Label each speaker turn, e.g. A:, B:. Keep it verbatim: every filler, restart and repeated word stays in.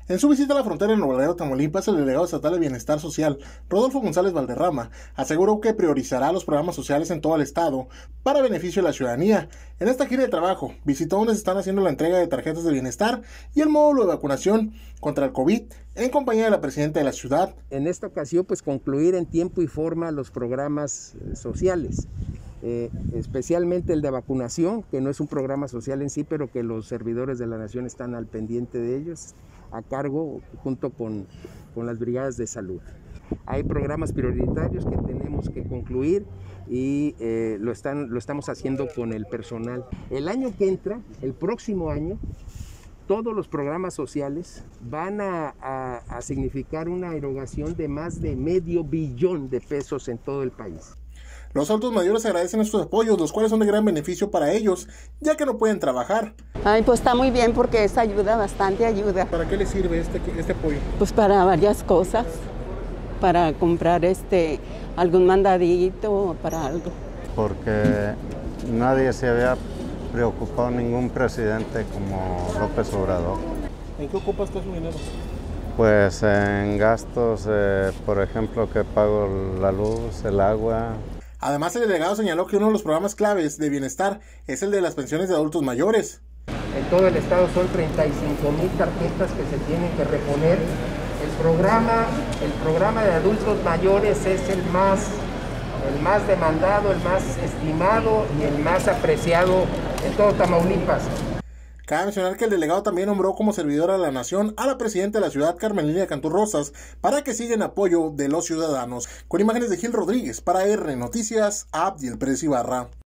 A: En su visita a la frontera en Nuevo Laredo, Tamaulipas, el delegado estatal de Bienestar Social, Rodolfo González Valderrama, aseguró que priorizará los programas sociales en todo el estado para beneficio de la ciudadanía. En esta gira de trabajo, visitó donde se están haciendo la entrega de tarjetas de bienestar y el módulo de vacunación contra el COVID en compañía de la presidenta de la ciudad.
B: En esta ocasión, pues concluir en tiempo y forma los programas sociales. Eh, especialmente el de vacunación, que no es un programa social en sí, pero que los servidores de la nación están al pendiente de ellos, a cargo junto con, con las brigadas de salud. Hay programas prioritarios que tenemos que concluir y eh, lo, están, lo estamos haciendo con el personal. El año que entra, el próximo año, todos los programas sociales van a, a, a significar una erogación de más de medio billón de pesos en todo el país.
A: Los adultos mayores agradecen estos apoyos, los cuales son de gran beneficio para ellos, ya que no pueden trabajar.
C: Ay, pues está muy bien porque esa ayuda, bastante ayuda.
A: ¿Para qué les sirve este, este apoyo?
C: Pues para varias cosas, para comprar este algún mandadito, para algo.
D: Porque nadie se había preocupado, ningún presidente como López Obrador.
A: ¿En qué ocupas todo su dinero?
D: Pues en gastos, eh, por ejemplo, que pago la luz, el agua.
A: Además, el delegado señaló que uno de los programas claves de bienestar es el de las pensiones de adultos mayores.
B: En todo el estado son treinta y cinco mil tarjetas que se tienen que reponer. El programa, el programa de adultos mayores es el más, el más demandado, el más estimado y el más apreciado en todo Tamaulipas.
A: Cabe mencionar que el delegado también nombró como servidora de la nación a la presidenta de la ciudad, Carmen Lilia Cantú Rosas, para que siga en apoyo de los ciudadanos. Con imágenes de Gil Rodríguez, para R Noticias, Abdiel Pérez Ibarra.